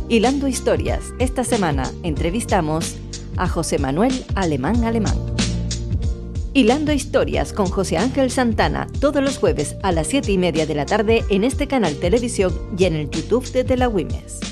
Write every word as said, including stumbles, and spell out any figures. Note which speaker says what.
Speaker 1: Hilando Historias. Esta semana entrevistamos a José Manuel Alemán Alemán. Hilando Historias con José Ángel Santana, todos los jueves a las siete y media de la tarde en este canal Televisión y en el YouTube de De la Güemes.